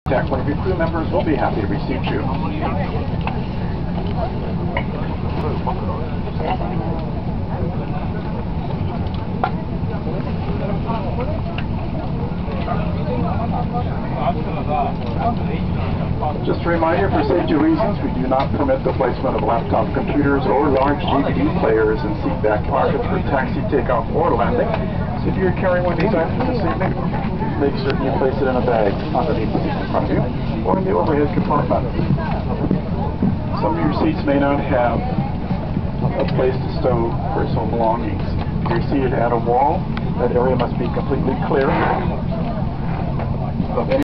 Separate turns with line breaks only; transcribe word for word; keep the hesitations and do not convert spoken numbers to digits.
deck. One of your crew members will be happy to receive you. Just a reminder, for safety reasons, we do not permit the placement of laptop computers or large D V D players in seat back pockets for taxi, takeoff, or landing. So if you're carrying one of these items this evening, make certain you place it in a bag underneath the seat in front of you or in the overhead compartment. Some of your seats may not have a place to stow personal belongings. If you're seated at a wall, that area must be completely clear of any